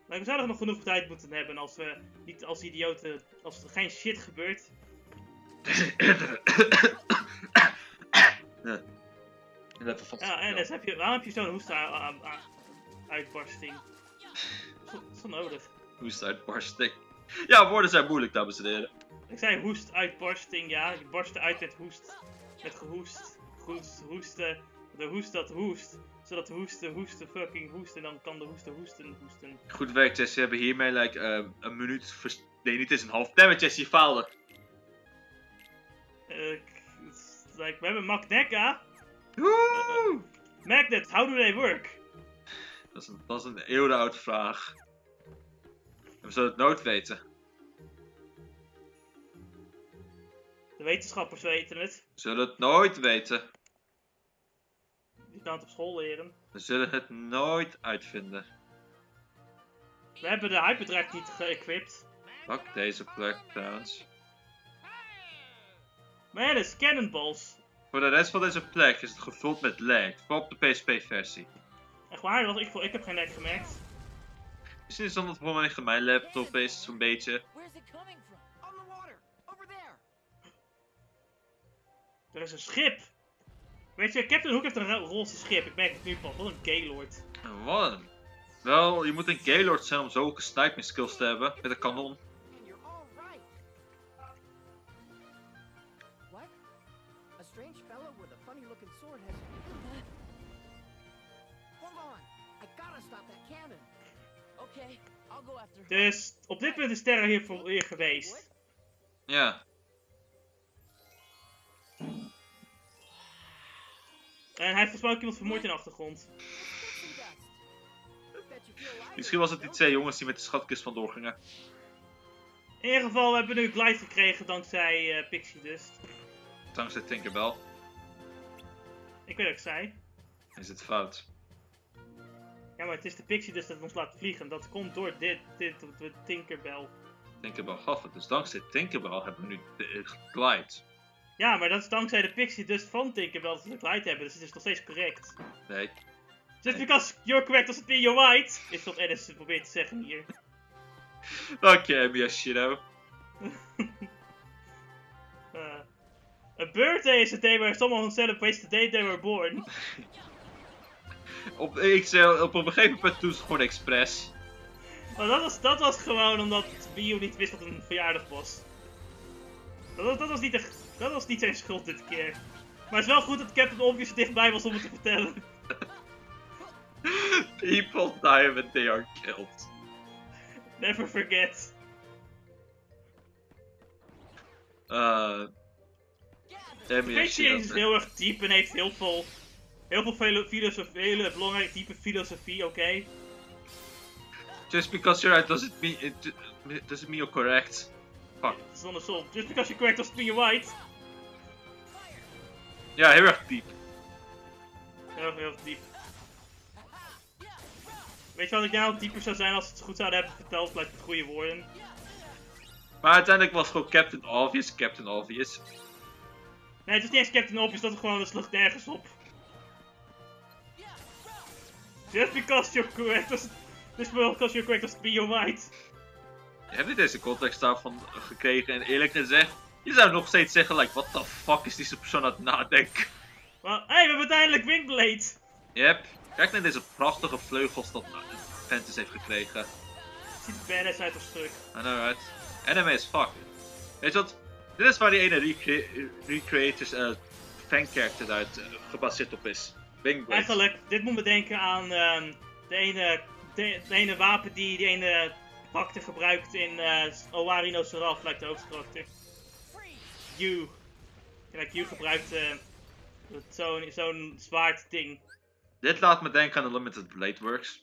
Maar we zouden nog genoeg tijd moeten hebben als we niet als idioten, als er geen shit gebeurt. Ja, en dus waarom heb je zo'n hoestuitbarsting? Dat is zo nodig. Hoestuitbarsting. Ja, woorden zijn moeilijk, dames en heren. Ik zei hoestuitbarsting, ja. Je barstte uit met hoest. Met gehoest. Hoesten. De hoest dat hoest. Zodat de hoesten fucking hoest. En dan kan de hoesten. Goed werk, Jesse. We hebben hiermee een minuut... Nee, niet eens een half. Damn it, Jesse, je faalde. We hebben Magneca. Woe! Magnet, how do they work? Dat is een eeuwenoude vraag. We zullen het nooit weten. De wetenschappers weten het. We zullen het nooit weten. Die kan het op school leren. We zullen het nooit uitvinden. We hebben de hyperdrive niet geëquipt. Pak deze plek trouwens. Maar ja, dat is cannonballs. Voor de rest van deze plek is het gevuld met lag. Vooral op de PSP-versie. Echt waar? Ik heb geen lag gemerkt. Misschien is dat vanwege mijn laptop is, zo'n beetje. Er is een schip. Weet je, Captain Hook heeft een roze schip. Ik merk het nu pas. Wat een gaylord. Wat een... Wel, je moet een gaylord zijn om zulke sniping skills te hebben. Met een kanon. Dus op dit punt is Terra hier geweest. Ja. En hij heeft volgens mij ook iemand vermoord in de achtergrond. Misschien was het die twee jongens die met de schatkist vandoor gingen. In ieder geval, we hebben nu glide gekregen dankzij Pixie Dust. Dankzij Tinkerbell. Ik weet wat ik zei. Is het fout? Ja, maar het is de Pixie Dust dat ons laat vliegen. Dat komt door dit Tinkerbell. Tinkerbell gaf het. Dus dankzij Tinkerbell hebben we nu glide. Ja, maar dat is dankzij de Pixie Dust van Tinkerbell dat we de glide hebben. Dus het is nog steeds correct. Nee. Just because you're correct doesn't mean you're right. Is wat Ennis probeert te zeggen hier. Dank je, Miyashiro. A birthday is a day where someone celebrates the day they were born. Op een gegeven punt doen ze gewoon expres. Maar dat was gewoon omdat Wii U niet wist wat een verjaardag was. Dat was niet zijn schuld dit keer. Maar het is wel goed dat Captain Obvious dichtbij was om het te vertellen. People die when they are killed. Never forget. Pixie is heel erg diep en heeft heel veel filosofie, hele belangrijke diepe filosofie, oké? Just because you're right doesn't mean you're correct. Fuck. Het is andersom. Just because you're correct doesn't mean you're right. Ja, heel erg diep. Heel erg diep. Weet je wat ik nou dieper zou zijn als ze het goed zouden hebben verteld, blijft met goede woorden. Maar uiteindelijk was het gewoon Captain Obvious. Nee, het is niet eens Captain Obvious, dat is gewoon een slag nergens op. Just because you're correct doesn't mean you're right. Je hebt niet deze context daarvan gekregen en eerlijk gezegd, je zou nog steeds zeggen, like, what the fuck is deze persoon aan het nadenken? Well, hey, we hebben uiteindelijk Wingblade! Yep, kijk naar deze prachtige vleugels dat Ventus heeft gekregen. Het ziet er badass uit als stuk. I know, right? Anime is fuck. Weet je wat? Dit is waar die ene Recreators fancharacter uit gebaseerd op is. Wingblade. Eigenlijk, dit moet me denken aan de ene wapen die ene karakter gebruikt in Owari no Seraph, lijkt de hoofdkarakter. Yu. Kijk, Yu gebruikt zo'n zwaard ding. Dit laat me denken aan de Limited Blade Works.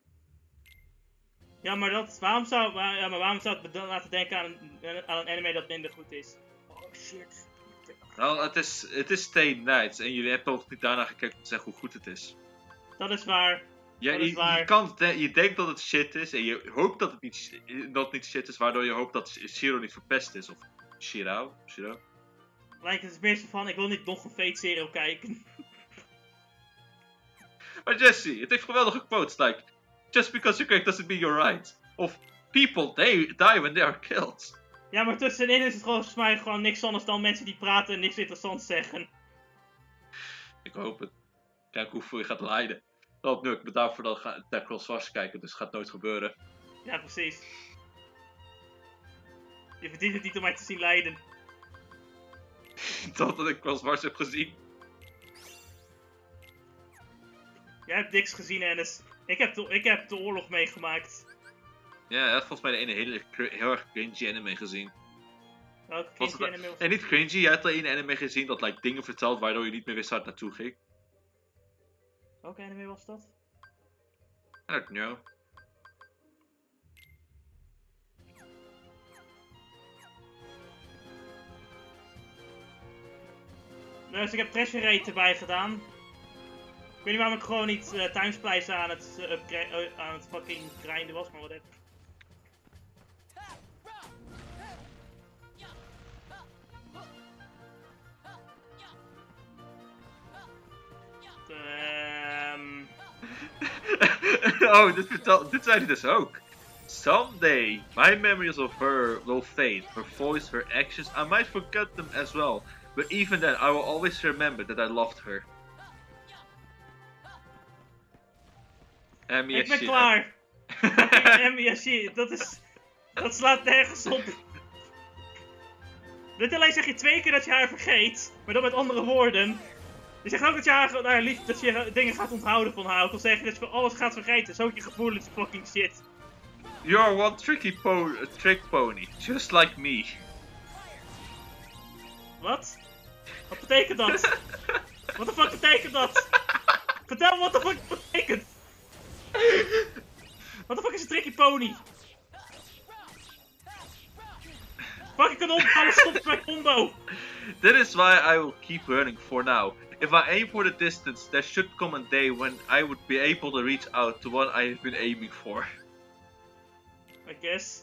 Ja, maar waarom zou het me laten denken aan een anime dat minder goed is? Oh shit. Nou, het is Stay Night en jullie hebben ook niet daarna gekeken om te zeggen hoe goed het is. Dat is waar. Ja, je denkt dat het shit is en je hoopt dat het niet shit is, waardoor je hoopt dat Shiro niet verpest is. Of Shiro? Lijkt het meer zo van, ik wil niet nog een Fate Zero kijken. Maar Jesse, het heeft geweldige quotes, like... just because you're correct doesn't mean you're right. Of people, they die when they are killed. Ja, maar tussenin is het volgens mij gewoon niks anders dan mensen die praten en niks interessants zeggen. Ik hoop het. Kijk hoeveel je gaat lijden. Dat nu, ik ben daarvoor dat Cross Wars kijken, dus het gaat nooit gebeuren. Ja, precies. Je verdient het niet om mij te zien lijden. Totdat ik Cross Wars heb gezien. Jij hebt niks gezien, Ennis. Ik heb de oorlog meegemaakt. Ja, hij had volgens mij de ene heel erg cringy anime gezien. Welke cringy anime was Nee, niet cringy. Je had de ene anime gezien dat like, dingen vertelt waardoor je niet meer wist waar het naartoe ging. Welke anime was dat? I don't know. Dus ik heb Treasure Raid erbij gedaan. Ik weet niet waarom ik gewoon niet timesplice aan het fucking grinden was, maar whatever. Oh, dit zei hij dus ook. Someday, my memories of her will fade. Her voice, her actions, I might forget them as well. But even then, I will always remember that I loved her. Ik ben klaar! Emiyashi, dat slaat nergens op. Niet alleen zeg je 2 keer dat je haar vergeet, maar dan met andere woorden. Je zegt ook dat je haar lief, dat je dingen gaat onthouden van haar. Ook al zeg je dat je van alles gaat vergeten. Zo je gevoel is fucking shit. You're one trick pony, just like me. Wat? Wat betekent dat? Wat de fuck betekent dat? Vertel me wat de fuck het betekent. Wat de fuck is een tricky pony? Fuck, ik kan op, alles stopt mijn combo. That is why I will keep running for now. If I aim for the distance, there should come a day when I would be able to reach out to what I have been aiming for. I guess.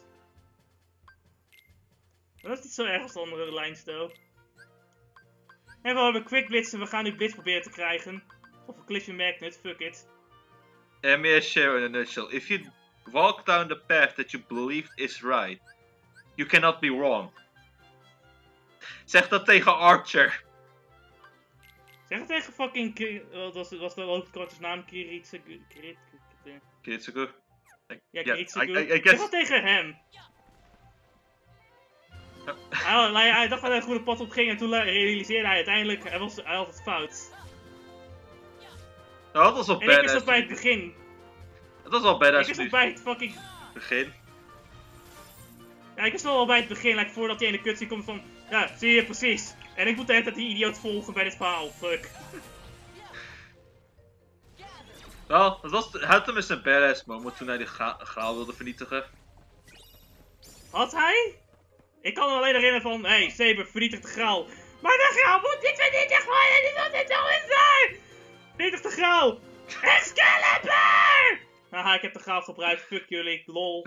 Dat is niet zo erg als de andere lijns, though. En we hebben Quick Blitz en we gaan nu Blitz proberen te krijgen. Of een Collision Magnet, fuck it. Mere share in a nutshell. If you walk down the path that you believe is right, you cannot be wrong. Zeg dat tegen Archer. Zeg het tegen fucking... was de hoofdkarakter's naam? Kiritsugu? Kiritsugu? Ja, Kiritsugu. Zeg dat tegen hem. Hij dacht dat hij een goede pad op ging en toen realiseerde hij uiteindelijk, hij had het fout. Nou, dat was al badass. En ik is nog bij het begin. Dat was al badass. Ik is nog bij het fucking... Begin? Ja, ik is nog wel bij het begin, like, voordat hij in de cutscene komt van... Ja, zie je, precies. En ik moet de hele tijd die idioot volgen bij dit verhaal, fuck. Wel, hij had hem eens een badass moment toen hij die graal wilde vernietigen. Had hij? Ik kan me alleen herinneren van, hey, Saber, vernietig de graal. Maar de graal moet niet vernietigd worden, die wil dit zo eens zijn! Vernietig de graal! Excalibur! Haha, ik heb de graal gebruikt, fuck jullie, lol.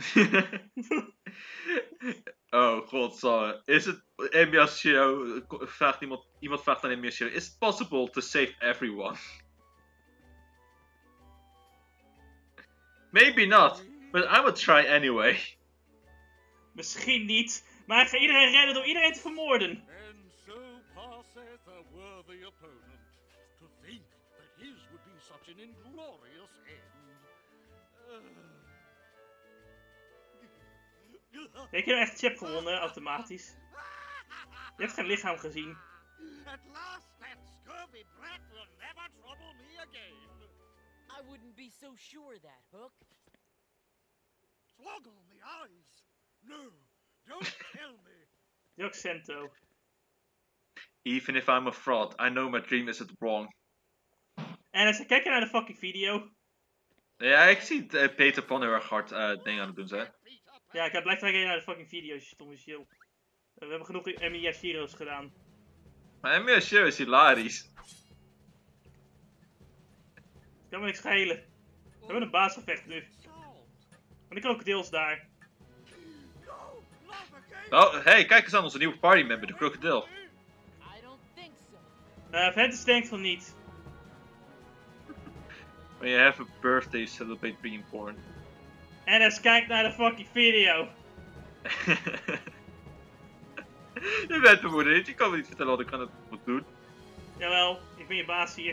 Oh, godsamme. Is het Emiyashiro? Vraagt iemand vraagt aan Emiyashiro, is it possible to save everyone? Maybe not, but I would try anyway. Misschien niet, maar ik ga iedereen redden door iedereen te vermoorden. And so passeth a worthy opponent. To think that his would be such an inglorious end. Ik heb echt chip gewonnen, automatisch. Je hebt geen lichaam gezien. At last that scurvy brat will never trouble me again. I wouldn't be so sure that, Hook. Slug on the eyes. No, don't tell me. Jok Sento. Even if I'm a fraud, I know my dream isn't wrong. En als kijk je naar de fucking video. Ja, ik zie Peter Pan heel erg hard dingen aan het doen zijn. Ja, ik heb blijf kijken naar de fucking video's, stomme chill. We hebben genoeg Emiyashiro's gedaan. Maar Emiyashiro is hilarisch. Kan me niks schelen. We hebben een baasgevecht nu. En de krokodil is daar. Oh, hey, kijk eens aan onze nieuwe partymember, de krokodil. I don't think so. Ventus denkt van niet. When you have a birthday, celebrate being born. En eens kijk naar de fucking video. Je bent mijn moeder niet, je kan me niet vertellen wat ik aan het moet doen. Jawel, ik ben je baas hier.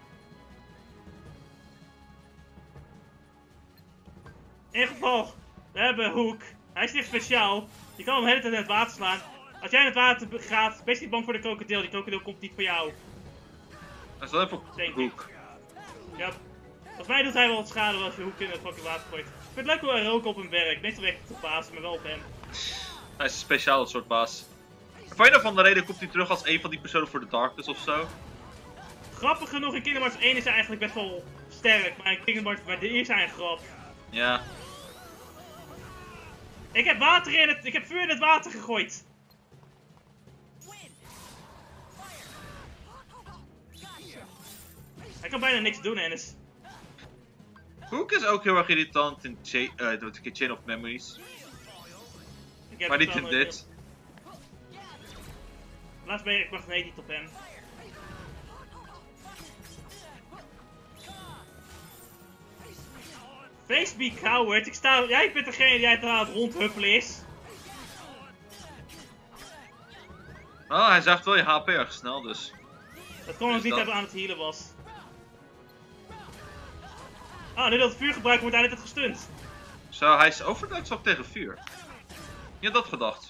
In ieder geval, we hebben Hoek. Hij is niet speciaal. Je kan hem de hele tijd in het water slaan. Als jij in het water gaat, wees niet bang voor de krokodil. Die krokodil komt niet voor jou. Dat is wel even Denk ik. Hoek. Ja. Volgens mij doet hij wel wat schade als je Hoek in het fucking water gooit. Ik vind het leuk hoe hij roken op hem werkt. Meestal werkt het op baas, maar wel op hem. Hij is een speciaal soort baas. Voor een of andere reden komt hij terug als een van die personen voor de Darkness of zo. Grappig genoeg, in Kingdom Hearts 1 is hij eigenlijk best wel sterk. Maar in Kingdom Hearts, maar dit is hij een grap. Ja. Ik heb vuur in het water gegooid. Hij kan bijna niks doen, Ennis. Hoek is ook heel erg irritant in Chain of Memories. Ik heb Maar het niet in wel dit. Laatst ben ik wacht niet op hem. Face be coward. Jij bent degene die aan het rondhuppelen is. Oh, hij zaagt wel je HP erg snel, dus. Dat kon ons Dus niet dat- hebben aan het healen was. Ah, nu dat het vuur gebruikt wordt, hij net gestunt. Zo, hij is overduidelijk ook tegen vuur. Je had dat gedacht.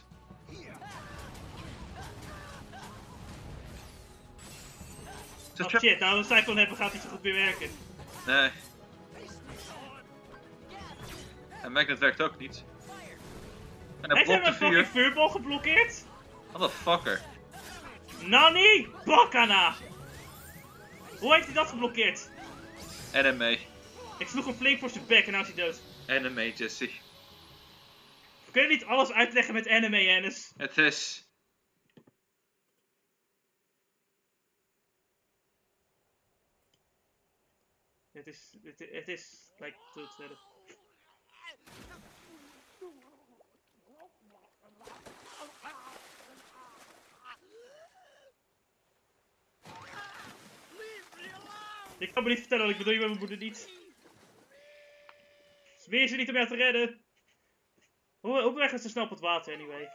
Oh shit, nou een Cyclone hebben gaat niet zo goed meer werken. Nee. En Magnet werkt ook niet. En hij Heeft hij blokt mijn de fucking vuur. vuurbal geblokkeerd? Motherfucker. Nani? Bakana! Hoe heeft hij dat geblokkeerd? Anime. Ik sloeg hem flink voor zijn bek en nou is hij dood. Anime, Jesse. We kunnen niet alles uitleggen met anime, Ennis. Het is... Het is, like, doe het verder. Ik kan me niet vertellen wat ik bedoel je met mijn moeder niet. Zweer ze niet om jou te redden. Hoe weg is ze snel op het water, anyway?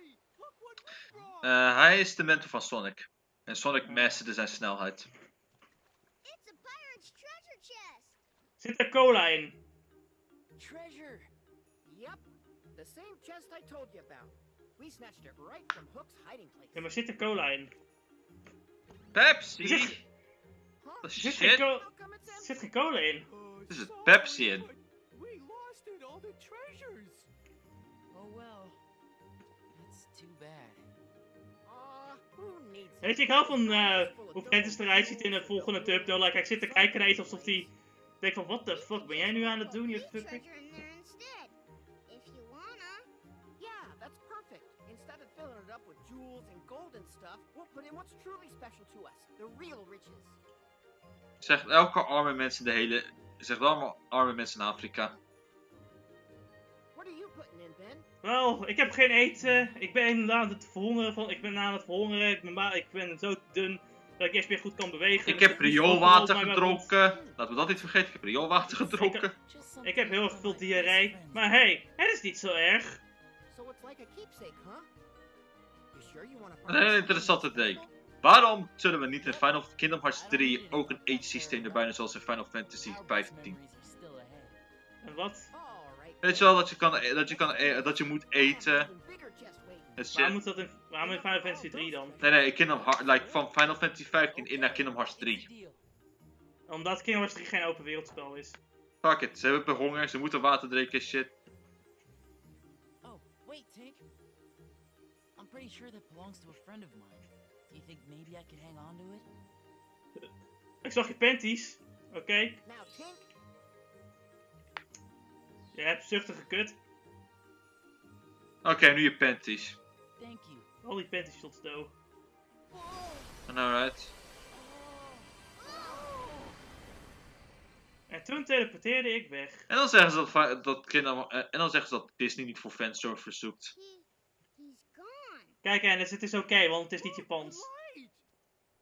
Hij is de mentor van Sonic. En Sonic masterde zijn snelheid. It's a pirate's treasure chest. Zit er cola in? Treasure. Yep. The same chest I told you about. We snatched it right from Hook's hiding place. Ja, maar zit er cola in? Pepsi! Zit- Huh? What the Zit geen, shit? How come it's empty? zit geen cola in? Er zit Pepsi in. We lost it, all the treasures. Oh well. That's too bad. Who needs it? Weet je, ik hou van hoe Ventus eruit ziet in de volgende thumbnail. Like, hij zit te kijken naar iets alsof hij denkt van, what the fuck ben jij nu aan het doen, je Leave fucker? treasure in there instead. If you wanna. Yeah, that's perfect. Instead of filling it up with jewels and gold and stuff, we'll put in what's truly special to us. The real riches. Zegt elke arme mens in de hele... Zegt allemaal arme mensen in Afrika. What are you putting in, Ben? Wel, ik heb geen eten. Ik ben aan het verhongeren. Ik ben zo dun dat ik eerst weer goed kan bewegen. Ik Dus heb moet rioolwater overal bij mij rond. gedronken. Laten we dat niet vergeten. Ik heb rioolwater gedronken. Ik heb heel erg veel diarree. Maar hey, het is niet zo erg. So it's like a keepsake, huh? You sure you want to Een hele interessante ding. Waarom zullen we niet in Kingdom Hearts 3 ook een age systeem erbij doen zoals in Final Fantasy 15? En wat? Weet je wel, dat je moet eten. Het Waarom shit. moet dat waarom in Final Fantasy 3 dan? Nee, in Kingdom Hearts, like van Final Fantasy 15 in naar Kingdom Hearts 3. Omdat Kingdom Hearts 3 geen open wereldspel is. Fuck it, ze hebben honger, ze moeten water drinken, shit. Oh, wait, Tink. I'm pretty sure that belongs to a friend of mine. Do you think maybe I could hang on to it? Ik zag je panties. Oké. Now, Tink, Je hebt zuchtige kut. Oké, nu je panties. Thank you. Al die panties tot stow. Alright. En toen teleporteerde ik weg. En dan zeggen ze dat Disney niet voor fanservice zoekt. He's gone. Kijk Ennis, het is oké, want het is niet Japans. Right.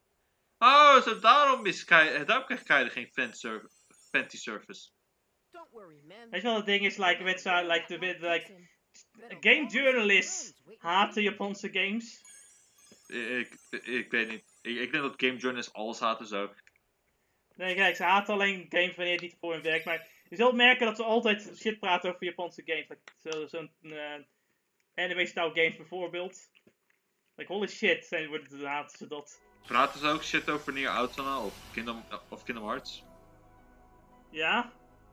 Oh, zo daarom krijgt Keider geen fanservice. don't worry, man. Weet je wel, het ding is, like, met zo, like, Listen, been a game long journalists time waiting haten Japanse games. Ik weet niet. Ik denk dat game journalists alles haten zo. Nee, kijk, ze haten alleen games wanneer het niet voor hun werkt, maar je zult merken dat ze altijd shit praten over Japanse games. Like, zo'n anime-style games bijvoorbeeld. Like, holy shit, haten ze dat. Praten ze ook shit over Nier Automata of Kingdom Hearts? Ja?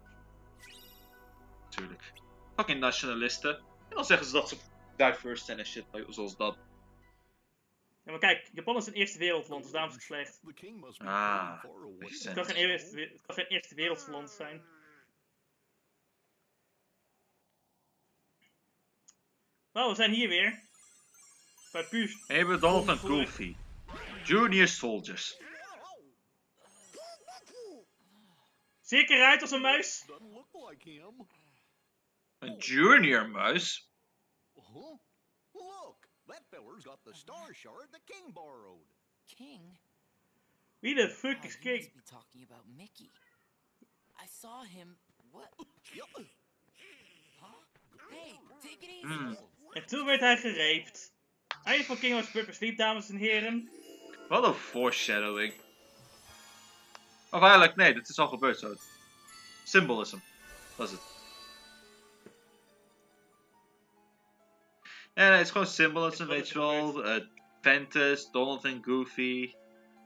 Tuurlijk. Fucking nationalisten. En dan zeggen ze dat ze diverse zijn en shit zoals dat. Ja, maar kijk, Japan is een eerste wereldland, dus daarom is het slecht. The king must be Ah, far away. makes Het kan geen eerste wereldland zijn. Nou, we zijn hier weer. Bij puur... En je hebt Donald en Goofy. Junior Soldiers. Zie ik eruit als een muis? Doesn't look like him. Een junior muis? Huh? Look, that feller's got the star shard the king borrowed. King? Wie de fuck Oh, is you must King? be talking about Mickey. I saw him. What? Yep. Huh? Hey, take it easy. Hmm. En toen werd hij gereept. Einde van King was Purple Sleep, dames en heren. Wat een foreshadowing. Of eigenlijk, nee, dit is al gebeurd zo. Symbolism. Dat is het. Ja, nee, het is gewoon symbolism, weet je wel. Ventus, Donald en Goofy.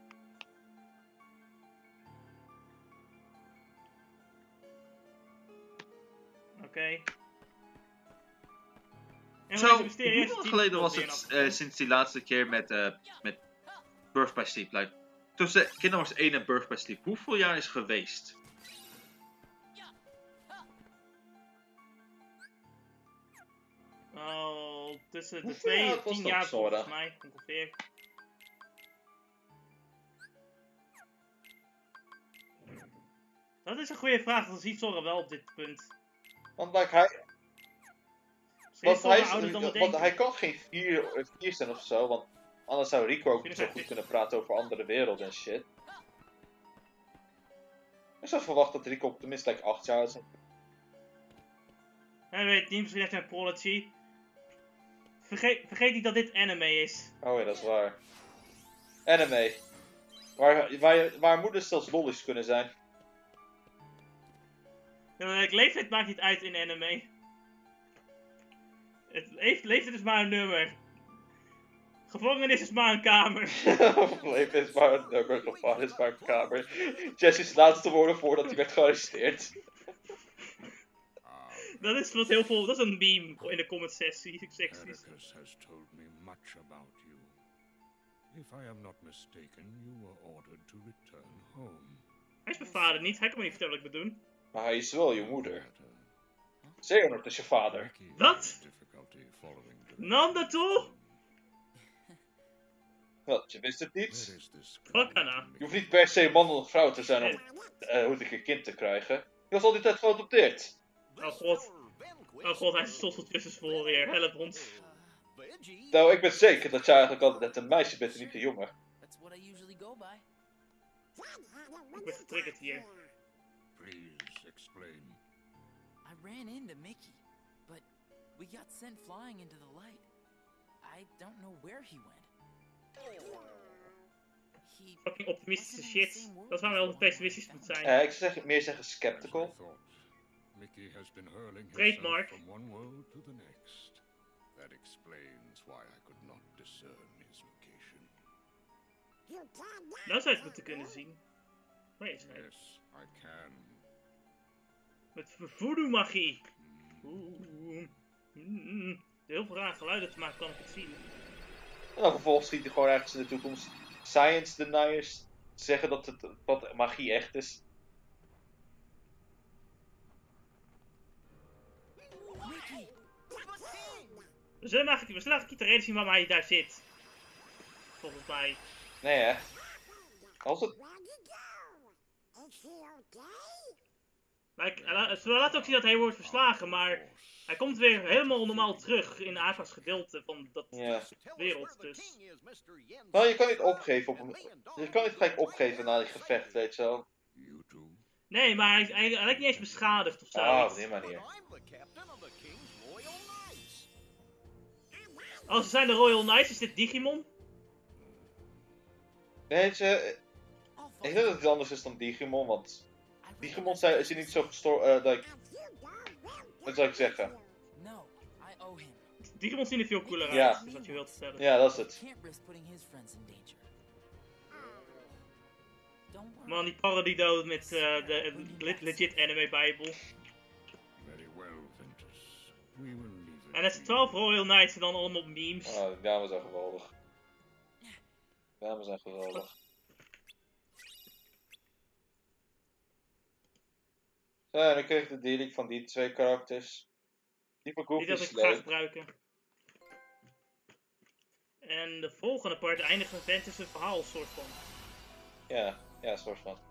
Oké. En Zo, deze mysterieus hoeveel type geleden was weer het nog. sinds die laatste keer met Birth by Sleep? Like, tussen Kingdom Hearts 1 en Birth by Sleep. Hoeveel jaar is geweest? Oh, tussen de Hoeveel jaar 2 was 10 dat, jaar Sora? volgens mij, ongeveer. Dat is een goede vraag, dat ziet Sora wel op dit punt. Want like, hij, Steeds Sora ouder dan we denken. hij kan geen 4 zijn of zo, want anders zou Rico ook niet zo goed kunnen praten over andere werelden en shit. Ik zou verwachten dat Rico op tenminste like 8 jaar is. Hij weet niet, misschien heeft hij een prodigy. Vergeet niet dat dit anime is. Oh ja, dat is waar. Anime. Waar moeders zelfs lollies kunnen zijn. Leeftijd maakt niet uit in anime. Leeftijd is maar een nummer. Gevangenis is maar een kamer. Leven is maar een nummer, gevangenis is maar een kamer. Jesse's laatste woorden voordat hij werd gearresteerd. Dat is wat heel veel, dat is een meme in de comment secties. Atticus has told me much about you. If I am not mistaken, you were ordered to return home. Hij is mijn vader niet, hij kan me niet vertellen wat ik moet doen. Maar hij is wel je moeder. Xehanort is je vader. Wat? Nam toe? Wat, je wist het niet? Fuck Anna. Je hoeft niet per se man of vrouw te zijn om een kind te krijgen. Je was al die tijd geadopteerd. Oh god. Oh god, hij is tot tussen voor weer. Help ons. Nou, ik ben zeker dat jij eigenlijk altijd net een meisje bent en niet een jongen. That's what I usually go by. Ik ben getriggerd hier. Please explain. I ran into Mickey, but we got sent flying into the light. I don't know where he went. He Fucking optimistische shit. Dat is waar we wel pessimistisch moet zijn. Ik zou meer zeggen skeptical. Mickey has been hurling Trademark. himself from one world to the next. That explains why I could not discern his location. Nou zou je het moeten kunnen zien. Waar is hij? Yes, I can. Met voodoo magie. Heel veel rare geluiden te maken kan ik het zien. En dan vervolgens schiet hij gewoon ergens in de toekomst science deniers zeggen dat wat magie echt is. Mickey! We zullen eigenlijk niet de reden zien waarom hij daar zit. Volgens mij. Nee hè. Als het... Ze laten ook zien dat hij wordt verslagen, maar hij komt weer helemaal normaal terug in Ava's gedeelte van dat wereld. Dus. Nou, je kan niet opgeven op hem. Je kan niet gelijk opgeven na die gevecht, weet je wel. You two? Nee, maar hij lijkt niet eens beschadigd of zo. Ah, op die manier. I'm the captain of the King's Royal Knights. Oh, ze zijn de Royal Knights, is dit Digimon? Weet je, I'll ik follow denk dat het anders is dan Digimon, want I really Digimon like zijn niet zo gestoord, wat zou ik zeggen? No, I owe him. Digimon zien er veel cooler Ja. uit, is wat je wilt vertellen. Ja, dat is het. Can't risk putting his friends in danger. Don't worry. Man, die paradido met de legit anime bijbel. Very well, Ventus. We will leave it. En het zijn 12 Royal Knights en dan allemaal memes. Oh, die dames zijn geweldig. Dames zijn geweldig. Zo, en dan kreeg ik de dealing van die twee karakters. Die van Goofy Die dat is ik graag leuk. gebruiken. En de volgende part eindigt met Ventus' verhaal, soort van. Ja, soort van.